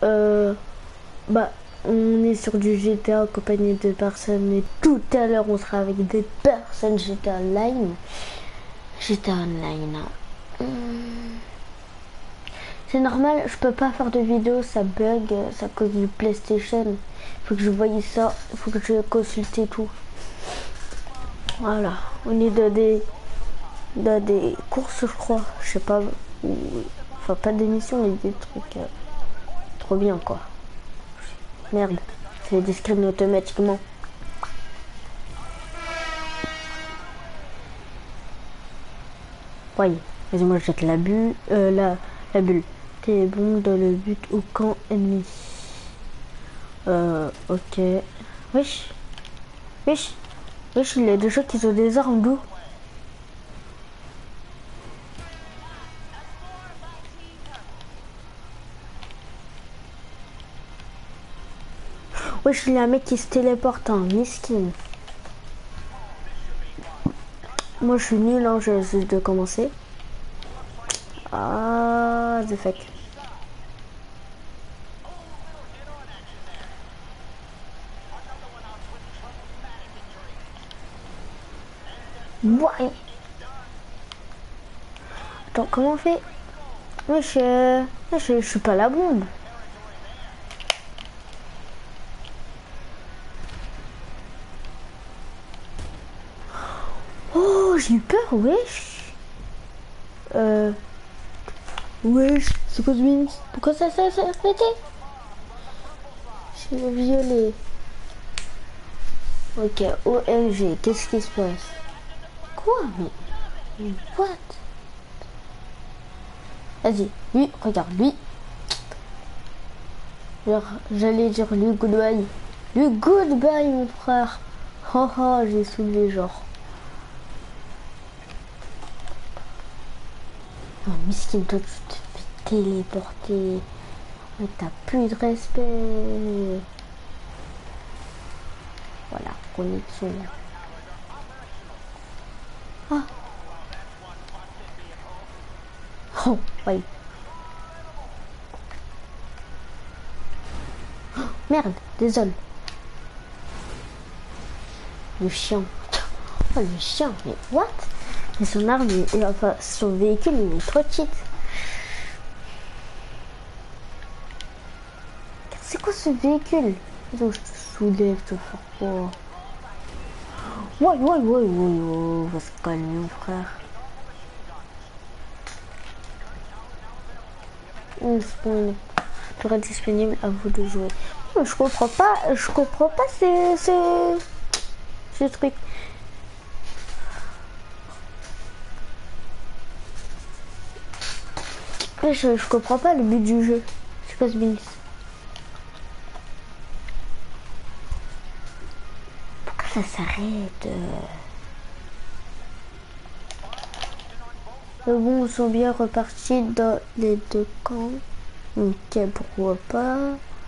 Bah, on est sur du GTA accompagné de personnes et tout à l'heure on sera avec des personnes GTA Online. GTA Online. C'est normal, je peux pas faire de vidéo, ça bug, c'est à cause du PlayStation. Faut que je voie ça, faut que je consulte et tout. Voilà, on est dans des courses, je crois, je sais pas, enfin pas d'émission, mais des trucs trop bien quoi. Merde, c'est des screens automatiquement. Voyez, vas-y, moi je jette la bulle. T'es bon dans le but au camp ennemi. Ok. Wesh. Wesh. Wesh, il y a des gens qui ont des armes d'où? Wesh, il y a un mec qui se téléporte en miskin. Moi je suis nul, hein, je juste de commencer. Ah, the fuck. Ouais. Attends, comment on fait? Wesh, je suis pas la bombe. Oh, j'ai eu peur, wesh. Wesh, c'est quoi ce bins? Pourquoi ça s'est arrêté? C'est le violet. Ok, OMG, qu'est-ce qui se passe? Quoi? Mais what? Vas-y, lui, regarde, lui. J'allais dire lui goodbye. Lui goodbye, mon frère. Oh oh, j'ai soulevé genre. Oh, miskin, toi, tu te fais téléporter. Mais t'as plus de respect. Voilà, connexion. Ah. Oh, oui. Oh, merde, désolé. Le chien. Oh, le chien, mais what? Mais son arme, enfin, son véhicule, il est trop cheat. C'est quoi ce véhicule? Attends, je te soulève, te faire quoi? Ouais, on va se calmer, mon frère. On spawn. Sera disponible, à vous de jouer. Je comprends pas ce truc. Je comprends pas le but du jeu. C'est quoi ce bins? Pourquoi ça s'arrête? Bon, ils sont bien repartis dans les deux camps. Ok, pourquoi pas.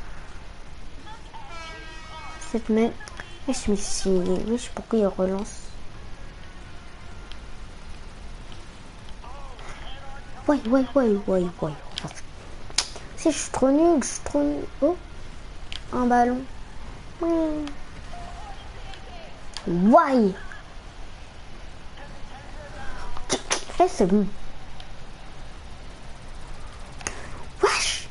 Cette main. Wesh, mais si. Wesh, pourquoi il relance? Ouais. Si, je suis trop nul, Oh, un ballon. Ouais. Eh, c'est bon. Wesh.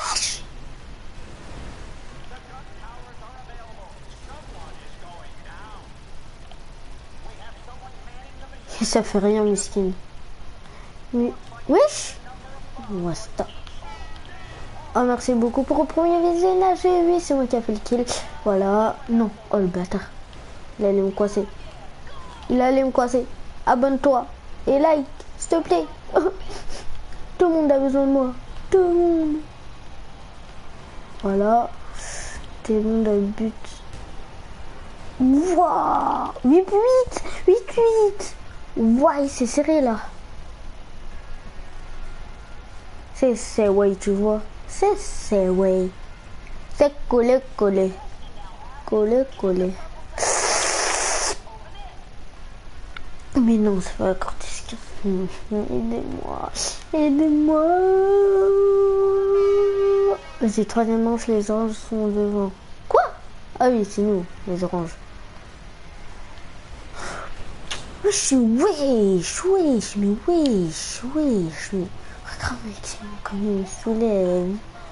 Ça fait rien, miskin. Mais, wesh. Wasta. Oh, merci beaucoup pour le premier visionnage. Oui, c'est moi qui a fait le kill. Voilà. Non. Oh, le bâtard. Il allait me coincer. Abonne-toi. Et like, s'il te plaît. Tout le monde a besoin de moi. Tout le monde. Voilà. T'es bon dans le but. Wouah. 8-8. Ouais, c'est serré là. C'est ouais, tu vois. C'est ouais. C'est collé. Mais non, c'est pas encore disque. Aidez-moi. Vas-y, troisième manche, les oranges sont devant. Quoi? Ah oui, c'est nous, les oranges. Wesh, mais wesh, mais... Regarde, mec, comme il me soulève.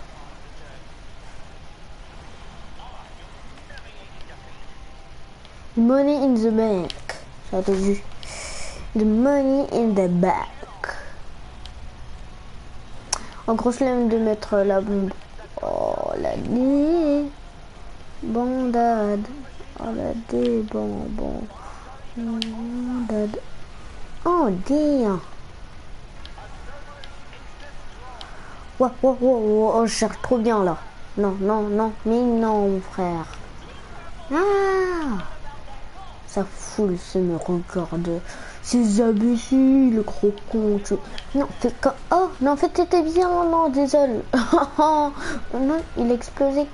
Money in the bank. Ça t'as vu? The money in the bank. En gros, flemme de mettre la bombe. Oh, la débandade. Oh, la débandade. Oh, damn. Oh, oh, oh, oh, oh, je cherche trop bien là. Non, non, non, mais non, mon frère. Ah, ça foule, se me regarde. Ces imbéciles, gros con. Non, fais comme... Oh, non, en fait, t'étais bien. Non, désolé. Non, il a explosé.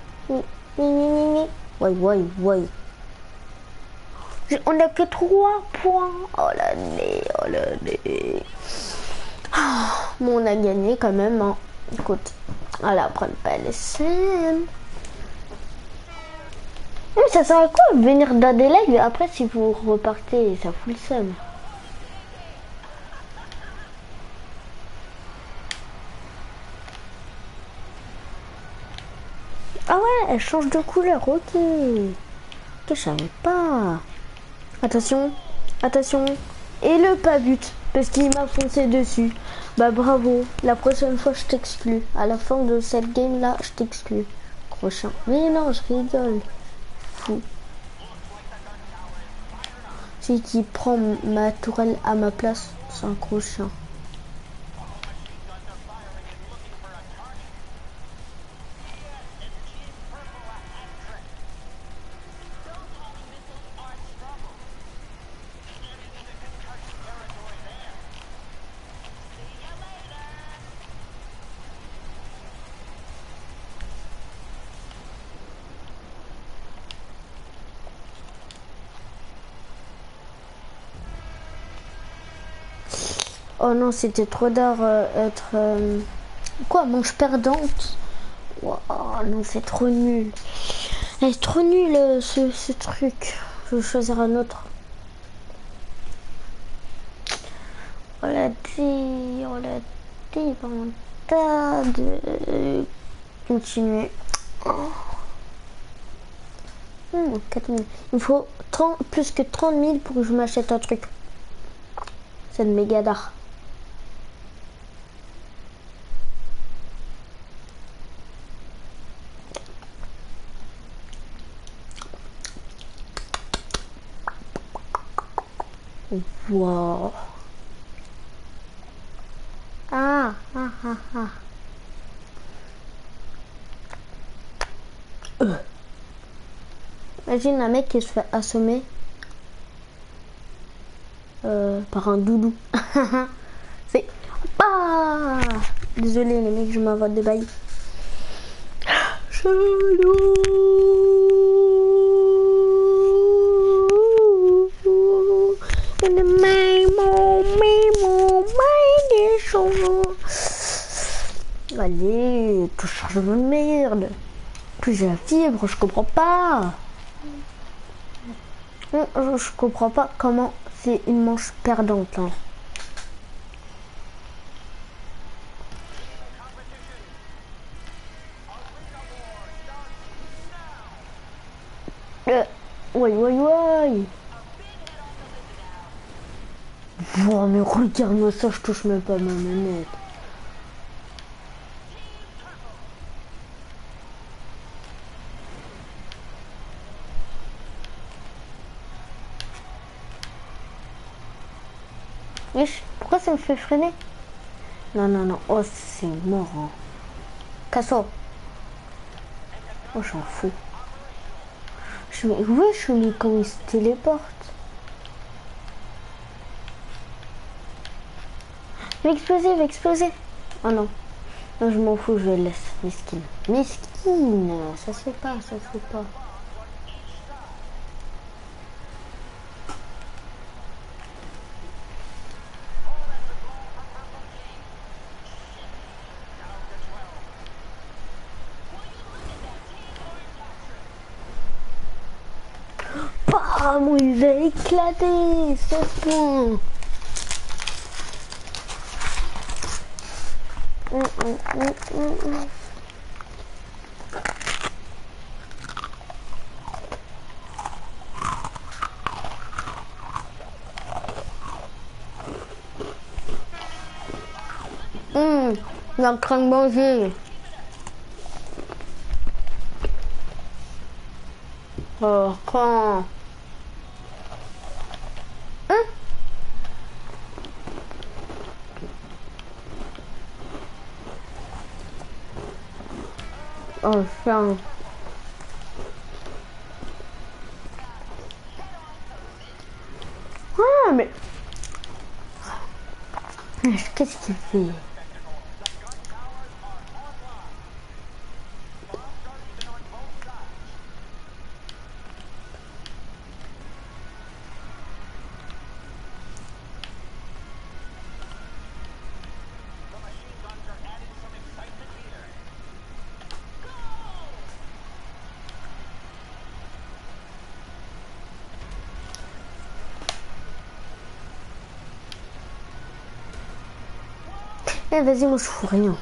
Ouais. On a que 3 points. Oh là là. Bon, on a gagné quand même. Hein. Écoute, voilà, prendre pas les scènes. Mais ça sert à quoi de venir d'Adélaïde après si vous repartez, ça fout le seum. Ah ouais, elle change de couleur, ok. Ok, je savais pas. Attention. Et le pas but, parce qu'il m'a foncé dessus. Bah bravo, la prochaine fois je t'exclus. À la fin de cette game là, je t'exclus. Prochain. Mais non, je rigole. Fou. Celui qui prend ma tourelle à ma place, c'est un gros chien. Oh non, c'était trop d'art être... Quoi, manche perdante? Oh non, c'est trop nul. C'est trop nul ce truc. Je vais choisir un autre. On l'a dit, pas de continuer. Oh. 4 000. Il me faut plus que 30 000 pour que je m'achète un truc. C'est le méga d'art. Wow. Ah. Imagine un mec qui se fait assommer par un doudou. C'est pas. Désolé les mecs, je m'invente des bails. Chelou. Allez, tout charge de merde. Plus j'ai la fibre, je comprends pas. Je comprends pas comment c'est une manche perdante. Hein. Ouais. Wow, mais regarde-moi ça, je touche même pas ma manette. Wesh, pourquoi ça me fait freiner? Non. Oh, c'est mort. Hein. Casso. Oh, j'en fous. Wesh, mais comment il se téléporte? Il va exploser. Oh non. Non, je m'en fous, je le laisse. Mesquine. Ça se fait pas. Bam, il a éclaté 7 points. Il est en train de manger. Oh, quand? Oh, chien. Ah, mais... Qu'est-ce qu'il fait? Eh, vas-y, moi je fous rien.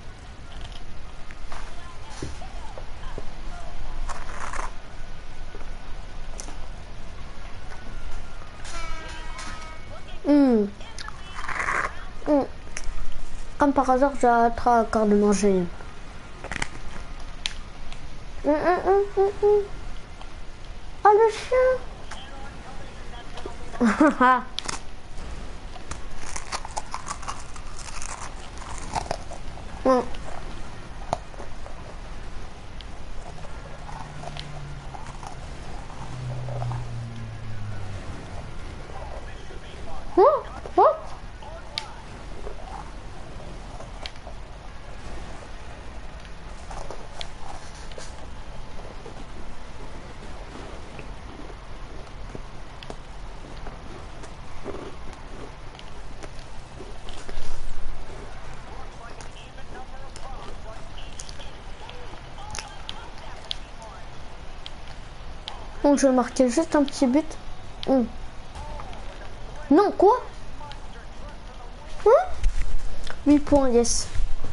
Comme par hasard, j'ai encore de manger. Oh, le chien. Bon, je vais marquer juste un petit but. Non, quoi? 8 points, yes.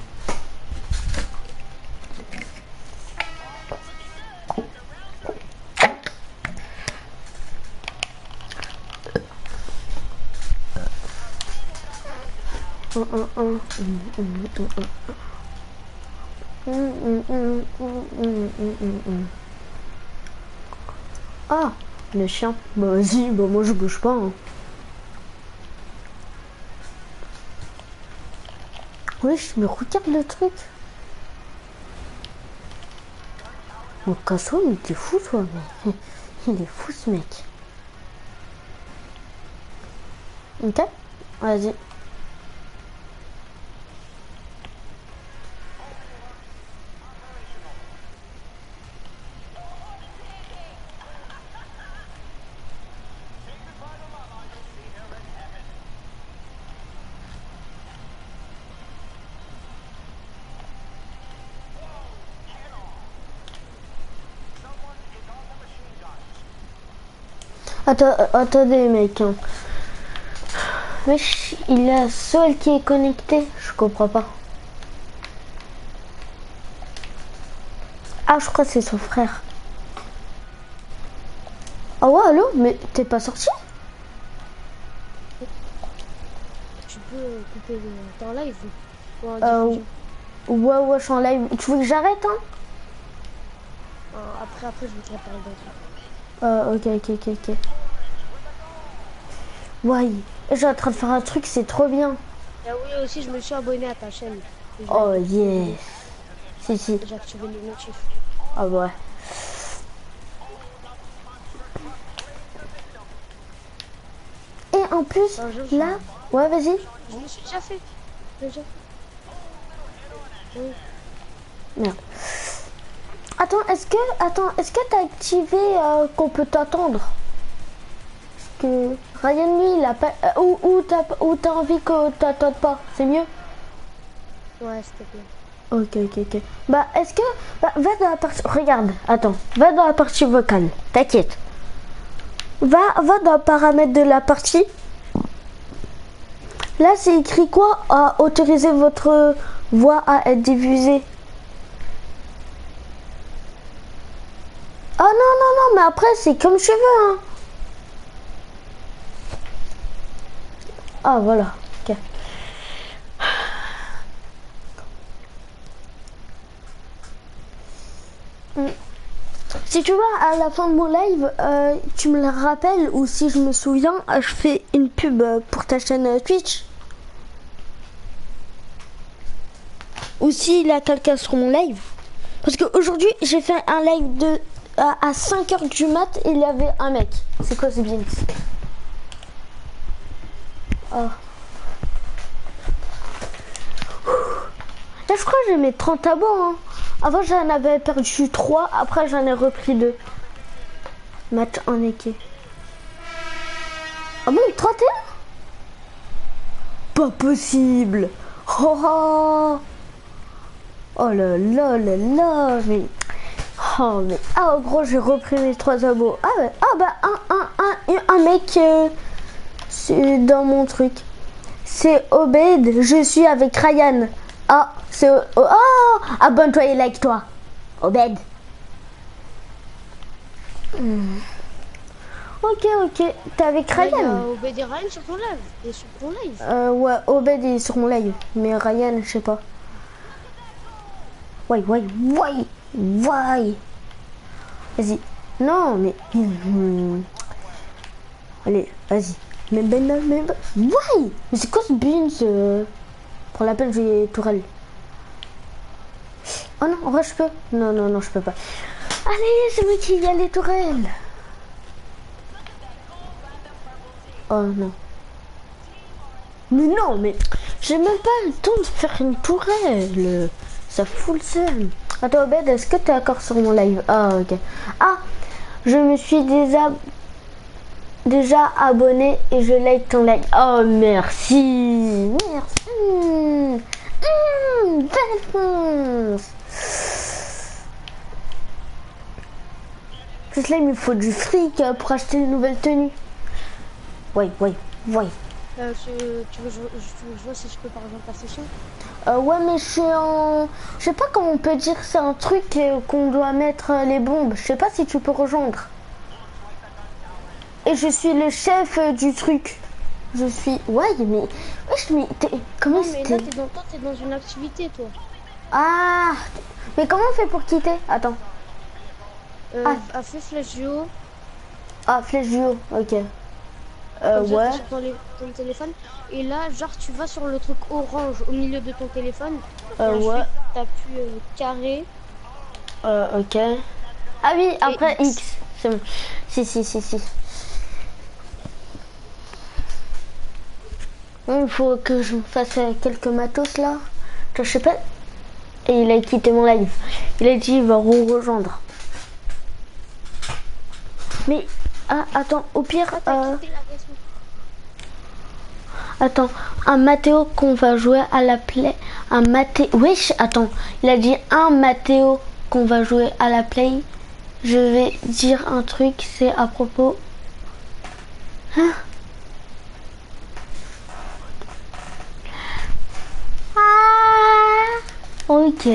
Ah, le chien. Bah vas-y, bah moi je bouge pas. Hein. Wesh, mais regarde le truc. Mon casse-toi, mais t'es fou toi, mais. Il est fou ce mec. Ok, vas-y. Attendez mec. Hein. Wesh, il a seul qui est connecté. Je comprends pas. Ah, je crois que c'est son frère. Ah ouais, allô? Mais t'es pas sorti? Tu peux couper ton live ou en ouais, je suis en live. Tu veux que j'arrête, hein? Après, je vais te parler d'un truc. Ok. Ouais, je suis en train de faire un truc, c'est trop bien. Et oui, aussi, je me suis abonné à ta chaîne. Oh, yes. Si. J'ai activé les notifs. Ah ouais. Et en plus, là... Ouais, vas-y. Je me suis déjà fait. Oui. Merde. Attends, est-ce que t'as activé qu'on peut t'attendre? Parce que Ryan, lui, il a pas... ou t'as envie que t'attendes pas? C'est mieux? Ouais, s'il te plaît. Ok. Bah, est-ce que... Bah, va dans la partie... Regarde, attends. Va dans la partie vocale. T'inquiète. Va dans paramètres de la partie. Là, c'est écrit quoi? Autoriser votre voix à être diffusée. Ah non, non, non, mais après, c'est comme je veux. Hein. Ah, voilà. Ok. Si tu vois, à la fin de mon live, tu me le rappelles, ou si je me souviens, je fais une pub pour ta chaîne Twitch. Ou s'il y a quelqu'un sur mon live. Parce qu'aujourd'hui, j'ai fait un live à 5h du mat et il y avait un mec. C'est quoi ce beans? Oh. Là, je crois que j'ai mes 30 abos. Hein. Avant, j'en avais perdu 3. Après, j'en ai repris 2. Match en équipe. Ah bon, 31? Pas possible. Oh, oh. Oh là là là là. Mais... Oh, mais... Ah, gros, j'ai repris mes 3 abos. Ah, ouais. Ah bah, un mec... c'est dans mon truc. C'est Obed. Je suis avec Ryan. Ah, c'est... Oh, abonne-toi et like-toi. Obed. Ok, t'es avec Ryan? Il y a Obed et Ryan sur ton live. Et sur ton live. Ouais, Obed est sur mon live. Mais Ryan, je sais pas. Ouais. Vas-y. Non, mais... Allez, vas-y. Mais ouais. Mais c'est quoi ce beans Pour la peine, je vais tourelle. Oh non, en vrai, je peux. Non, je peux pas. Allez, c'est moi qui y a les tourelles. Oh non. Mais non, mais j'ai même pas le temps de faire une tourelle. Ça fout le seum. Attends, Obed, est-ce que t'es encore sur mon live? Ah, ok. Ah, je me suis déjà abonné et je like ton live. Oh, merci. Belle réponse. Juste là, il me faut du fric pour acheter une nouvelle tenue. Ouais. Tu veux que je vois si je peux par exemple ta session? Ouais, mais je suis en... Je sais pas comment on peut dire, c'est un truc qu'on doit mettre les bombes. Je sais pas si tu peux rejoindre. Et je suis le chef du truc. Je suis... Ouais, mais... Wesh, mais comment mais là, t'es dans une activité, toi. Ah. Mais comment on fait pour quitter? Attends. À fait flèche du haut. Ah, flèche du haut, ok. Ouais. Sur ton téléphone. Et là, genre, tu vas sur le truc orange au milieu de ton téléphone. Et ensuite, ouais. t'appuies carré. Ok. Ah oui, après X. X. C'est bon. Si. Il faut que je me fasse quelques matos là. Je sais pas. Et il a quitté mon live. Il a dit il va rejoindre. Mais attends, au pire. Attends, un Mathéo qu'on va jouer à la play. Un Mathéo. Wesh, attends. Il a dit un Mathéo qu'on va jouer à la play. Je vais dire un truc, c'est à propos. Hein? Ok.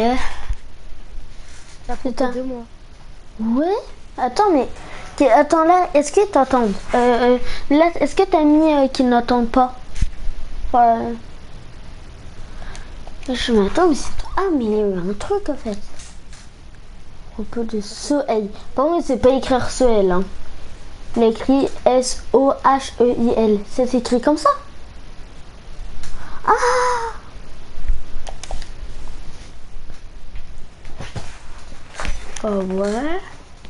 Ça fait 2 mois. Ouais. Attends, mais... Attends, là, est-ce qu'ils t'entendent? Là, est-ce que t'as mis qu'ils n'entendent pas? Je m'attends, mais c'est... Ah, mais il y a eu un truc, en fait. Un peu de Soheil. Par contre, c'est pas écrire Soheil, hein. Il a écrit S-O-H-E-I-L. C'est écrit comme ça? Ah! Oh, ouais.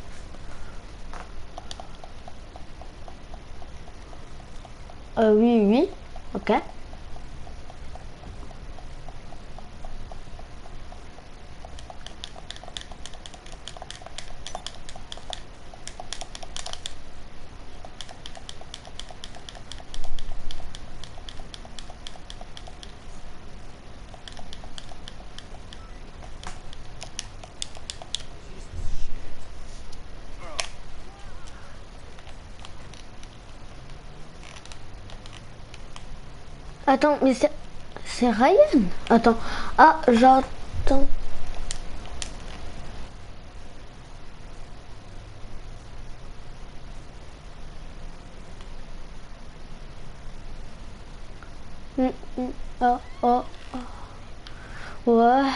Oui. Ok. Attends, mais c'est Ryan. Attends. Ah, j'entends. Oh, oh, oh. Ouais.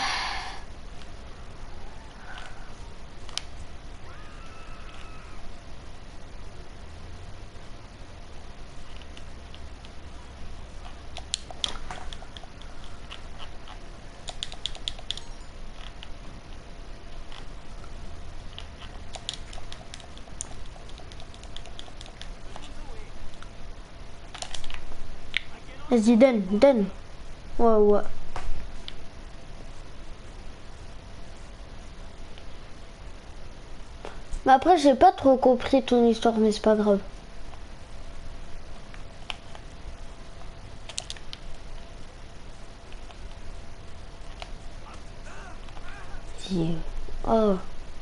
Vas-y, donne. Ouais, ouais. Mais après, j'ai pas trop compris ton histoire, mais c'est pas grave. Si. Oh.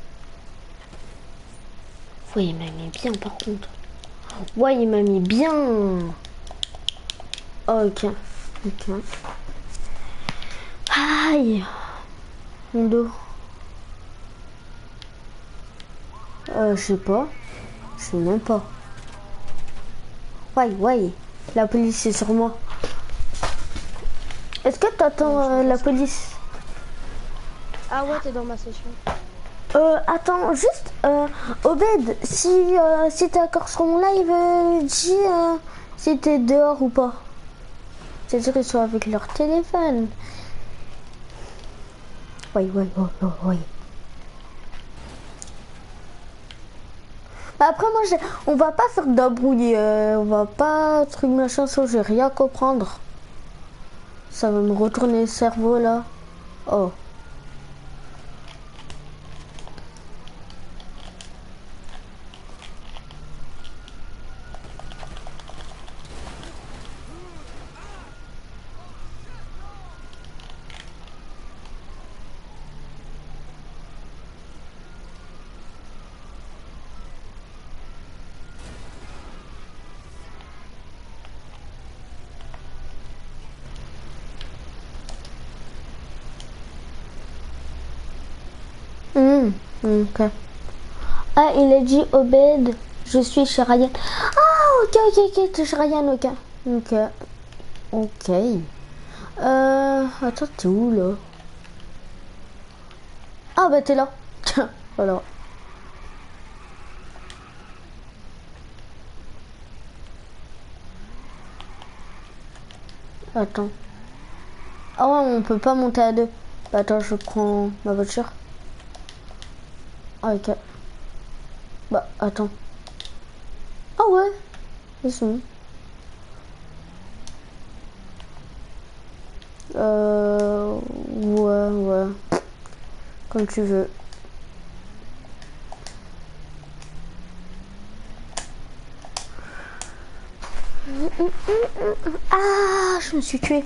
Ouais, il m'a mis bien par contre. Ouais, il m'a mis bien. Oh, ok. Ok. Aïe. Mon dos. Je sais pas. Je sais même pas. Ouais. La police est sur moi. Est-ce que t'attends la police? Ah ouais, t'es dans ma session. Attends, juste, Obed, si t'es encore sur mon live, dis si t'es dehors ou pas. C'est-à-dire qu'ils sont avec leur téléphone. Ouais. Bah après, moi, on va pas faire d'abrouille, on va pas truc machin, ça, je vais rien comprendre. Ça va me retourner le cerveau, là. Oh. Ok. Ah, il a dit Obed, je suis chez Ryan. Ah, ok, t'es chez Ryan, ok. Attends, t'es où là? Ah, bah t'es là. Tiens, voilà. Attends. Ah ouais, on peut pas monter à deux. Bah attends, je prends ma voiture. Ah, ok. Bah attends. Ah ouais, ils sont où? Ouais. Comme tu veux. Ah, je me suis tuée.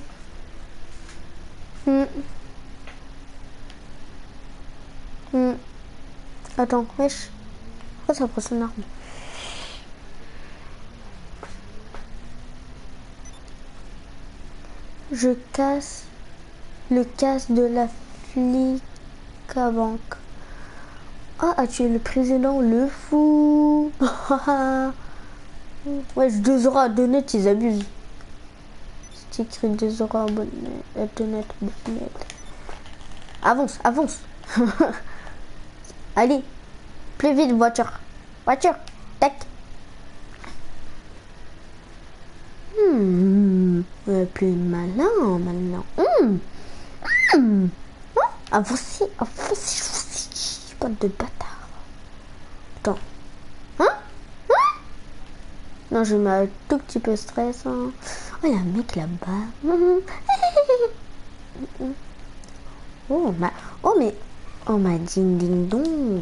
Attends, wesh. Pourquoi ça prend son arme? Je casse le casque de la flic à banque. Ah, a tué le président, le fou. Wesh, 2 euros à donner, ils abusent. C'est écrit 2 euros à donner. Avance. Allez, plus vite, voiture. Tac. Plus malin, maintenant. Avancez, pas de bâtard. Attends. Non, je mets un tout petit peu stress. Hein. Oh, il y a un mec là-bas. Oh, ma ding dong.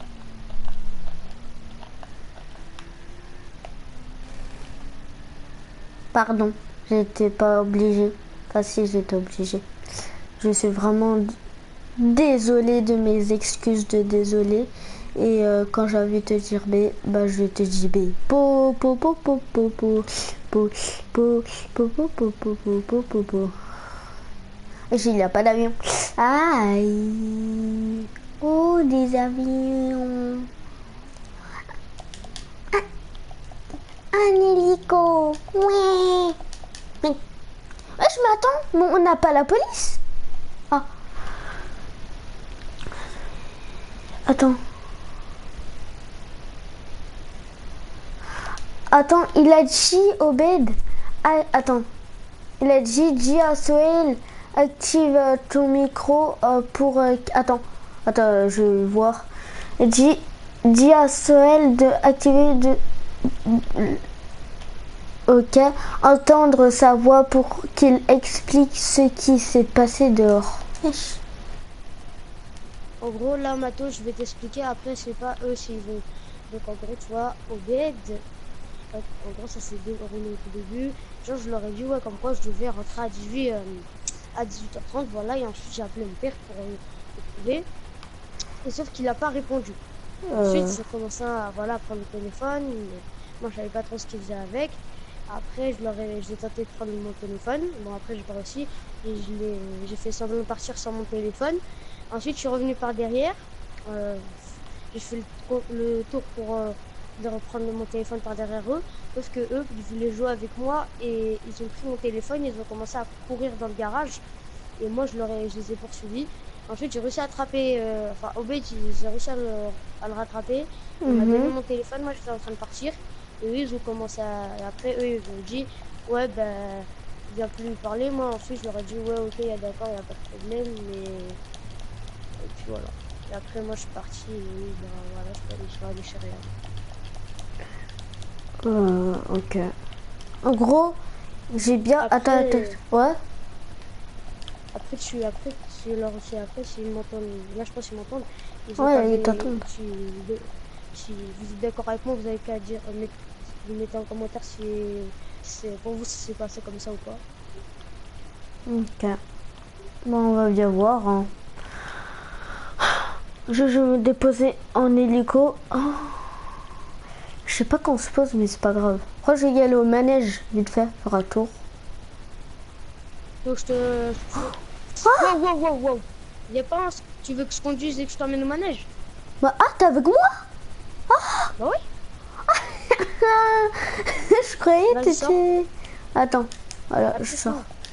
Pardon, j'étais pas obligée. Enfin, si, j'étais obligée. Je suis vraiment désolée de mes excuses de désolée. Et quand j'ai envie de te dire B, bah je te dis B. Po. pou, pou, pou, pou, pou, pou, pou, pou, pou, pou. Il n'y a pas d'avion. Aïe. Oh, des avions. Un hélico. Ouais. Mais je m'attends. Bon, on n'a pas la police. Ah. Attends. Attends, il a dit Obed. Ah, attends. Il a dit, dis à Soel, active ton micro pour... attends, je vais voir. Il dit, dis à Soel de activer ok, entendre sa voix pour qu'il explique ce qui s'est passé dehors. En gros, là, Mato, je vais t'expliquer. Après, c'est pas eux s'ils vont. Donc, en gros, tu vois, Obed. En gros, ça s'est déroulé au tout début. Genre, je leur ai dit, ouais, comme quoi je devais rentrer à 18h30. Voilà, et ensuite, j'ai appelé mon père pour le trouver. Et sauf qu'il n'a pas répondu. Ensuite, j'ai commencé à voilà, prendre le téléphone. Moi, je savais pas trop ce qu'il faisait avec. Après, j'ai tenté de prendre mon téléphone. Bon, après, j'ai pas réussi. Et j'ai fait semblant de partir sans mon téléphone. Ensuite, je suis revenu par derrière. J'ai fait le tour pour de reprendre mon téléphone par derrière eux. Parce que eux, ils voulaient jouer avec moi. Et ils ont pris mon téléphone. Ils ont commencé à courir dans le garage. Et moi, je les ai poursuivis. Ensuite, j'ai réussi à attraper... enfin, Obed, j'ai réussi à le rattraper. Il m'a donné mon téléphone. Moi, j'étais en train de partir. Et eux, ils ont commencé à... Et après, eux, ils ont dit, ouais, ben, viens plus lui parler. Moi, ensuite, je leur ai dit, ouais, ok, d'accord, il n'y a pas de problème, mais... Et puis voilà. Et après, moi, je suis parti et ben, voilà, je suis allé chez rien. Ok. En gros, j'ai bien... Après, attends. Ouais. Après, s'ils m'entendent... Là, je pense qu'ils m'entendent. Ouais, ils t'entendent. Si vous êtes d'accord avec moi, vous avez qu'à dire, vous mettez en commentaire si pour vous si c'est passé comme ça ou pas. Ok. Bon, on va bien voir. Hein. Je vais me déposer en hélico. Oh. Je sais pas quand on se pose, mais c'est pas grave. Après, je vais y aller au manège, vite fait, faire un tour. Donc, wow. Y a pas un... Tu veux que je conduise et que je t'emmène au manège? Bah, ah, t'es avec moi? Ah. Bah oui. Je croyais que t'étais... Attends, voilà, je sors.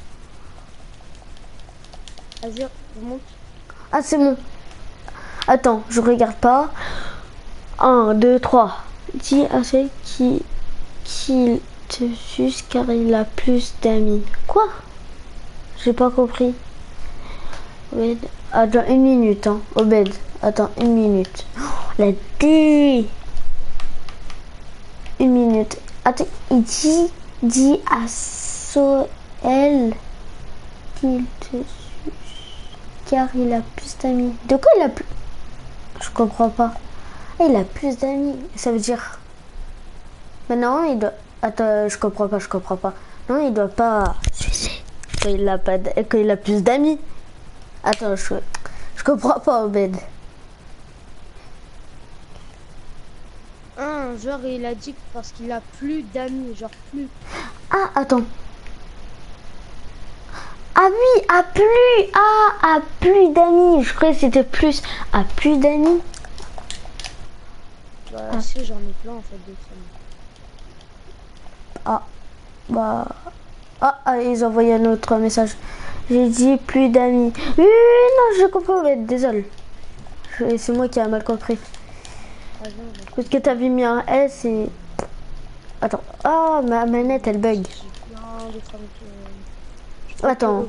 Vas-y, monte. Ah, c'est bon. Attends, je regarde pas. 1, 2, 3. Dis à celui qu'il te suce car il a plus d'amis. Quoi? J'ai pas compris. Obed. Attends, 1 minute, hein. Obed. Attends, 1 minute. Oh, la D. 1 minute. Attends, il dit à Soel qu'il te suce car il a plus d'amis. De quoi il a plus? Je comprends pas. Il a plus d'amis. Ça veut dire... Mais non, il doit... Attends, je comprends pas. Non, il doit pas sucer quand il a pas quand il a plus d'amis. Attends, je comprends pas, Obed. Genre il a dit parce qu'il a plus d'amis, genre plus. Ah, attends. Ah oui, à plus d'amis. Je croyais que c'était plus à plus d'amis. Bah si, j'en ai plein en fait de familles. Ah, bah... Ah, allez, ils ont envoyé un autre message. J'ai dit plus d'amis. Oui, non, je comprends, Obed, désolé. C'est moi qui ai mal compris. Parce que t'avais mis un S et... Attends. Ah, ma manette, elle bug. Attends.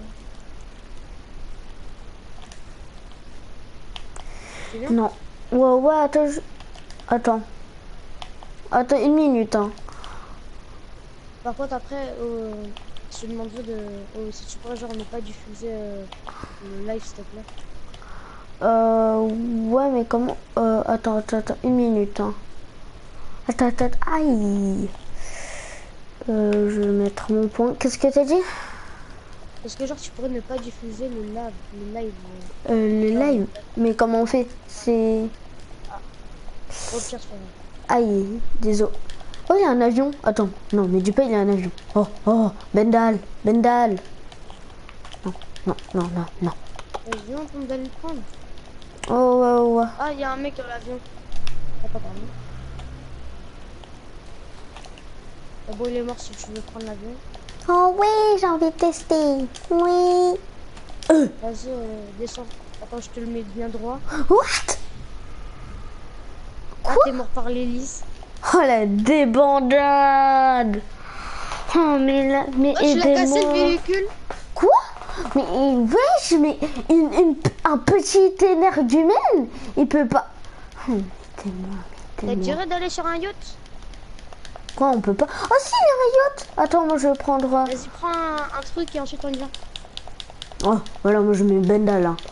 Non. Ouais, attends. Attends. Attends 1 minute. Hein. Par contre, après, je te demanderais de... si tu pourrais, genre, ne pas diffuser le live, s'il te plaît. Ouais, mais comment... attends, 1 minute. Hein. Attends, aïe. Je vais mettre mon point. Qu'est-ce que t'as dit? Est-ce que genre tu pourrais ne pas diffuser le live? Le live? Mais comment on fait? C'est... Au pire, aïe, désolé. Oh, il y a un avion. Attends, non, mais dis pas il y a un avion. Oh, oh, Bendal, Bendal. Non, non, non, non, non. Vas-y, on tombe d'aller le prendre. Oh, ouais, ouais. Ah, il y a un mec dans l'avion. Ah, pas pardon. Ah bon, il est mort si tu veux prendre l'avion. Oh oui, j'ai envie de tester. Oui. Vas-y, descends. Attends, je te le mets bien droit. What? Ah, Quoi? t'es mort par l'hélice. Oh, la débandade. Oh, mais là, mais Oh, tu l'as cassé le aidez-moi. véhicule. Quoi? Mais wesh, mais un petit énergumène, il peut pas. Aidez-moi, T'as aidez-moi. tiré d'aller sur un yacht? Quoi, on peut pas? Oh si, il y a un yacht. Attends, moi je vais prendre. Vas-y, prends un truc et ensuite on y va. Oh, voilà, moi je mets Bendal là.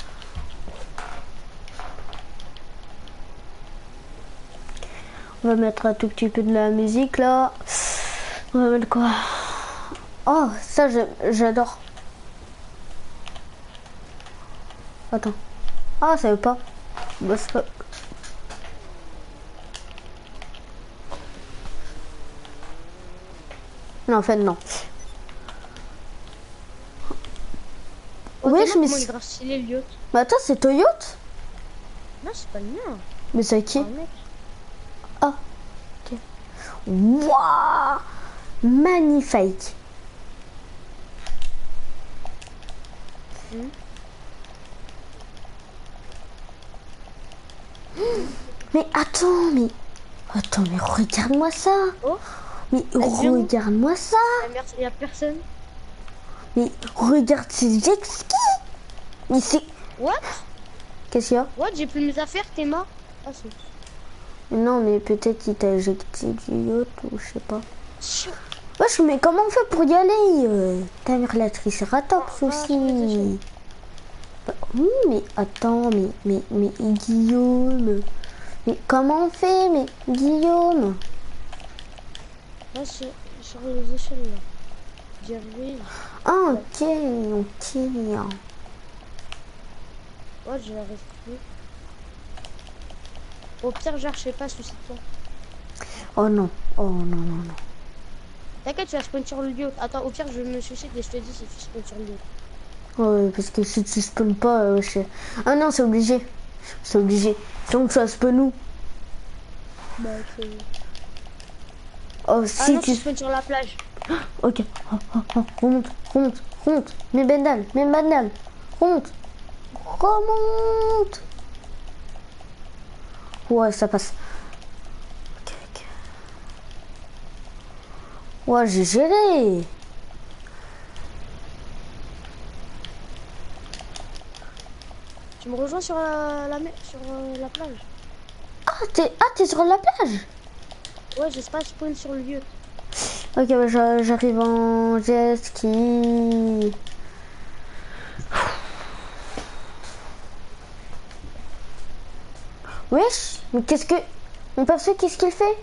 On va mettre un tout petit peu de la musique là. On va mettre quoi? Oh, ça j'adore. Attends. Ah, ça veut pas. Bah, c'est pas... Non, en fait, non. Oh, Ouais, t'es je me mort, comment il suis... est grave stylé le yacht? Mais attends, c'est Toyota? Non, c'est pas le mien. Mais c'est qui? C'est un mec. Ah, ok. Waouh! Magnifique. Hmm. Mais attends, mais... Attends, mais regarde-moi ça. Oh, Mais Adieu. regarde-moi ça. il y a personne. Mais regarde ces jet skis. Mais c'est... What? Qu'est-ce qu'il y a? What? J'ai plus mes affaires, t'es mort? Ah, c'est... Non, mais peut-être qu'il t'a éjecté du yacht ou je sais pas. Chou. Wesh, mais comment on fait pour y aller? Ta mère la triceratops Ah, aussi. Bah, oui, mais attends, mais Guillaume. Mais comment on fait, mais Guillaume? Là, sur les échelles, là. J'y arrive. Ah, ok, ok. Ouais, j'y arrive plus. Au pire, genre, je sais pas, suicide-toi. Oh non, oh non, non, non. T'inquiète, tu vas spawn sur le yacht. Attends, au pire, je me suicide et je te dis si tu spawn sur le yacht. Ouais, parce que si tu spawns pas, ah non, c'est obligé. C'est obligé. Donc ça spawn où? Bah, ok. Oh, Ah si non, tu... tu spawns sur la plage. Ok. Oh, oh, oh. Remonte, remonte, remonte. Mais Bendal, remonte. Remonte. Ouais, ça passe. Ok, ok. Ouais, j'ai géré. Tu me rejoins sur sur la plage. T'es sur la plage? Ouais, j'espère spawn sur le yacht. Ok, bah, j'arrive en jet ski. Wesh, mais qu'est-ce que... Mon perso, qu'est-ce qu'il fait?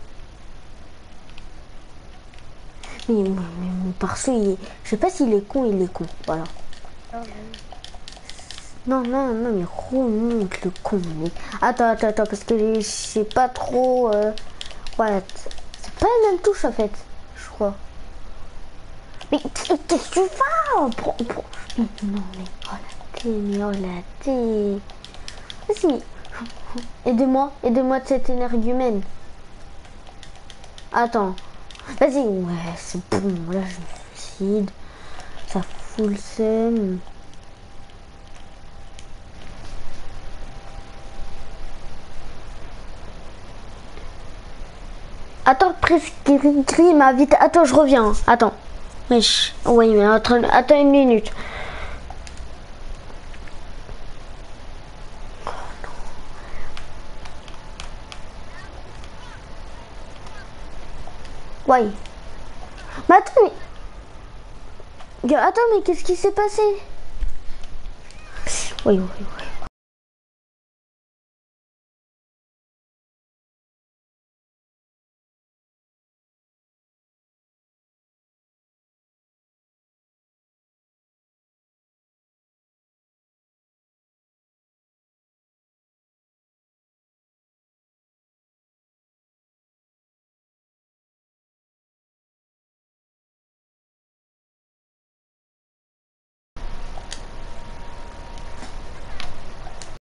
Mais mon perso, je sais pas s'il est con, il est con. Voilà. Ah, ouais. Non, non, non, mais remonte le con. Mais... Attends, parce que je sais pas trop... Voilà. C'est pas la même touche, en fait, je crois. Mais qu'est-ce que tu fais? Non, mais oh la thé. Vas-y. Aidez-moi de cette énergumène. Attends. Vas-y, ouais, c'est bon. Là, je me suicide. Ça fout le seum. Attends, presque gris m'a vite. Attends, je reviens. Attends. Wesh. Oui, mais attends une minute. Ouais. Mais attends, mais qu'est-ce qui s'est passé? Oui.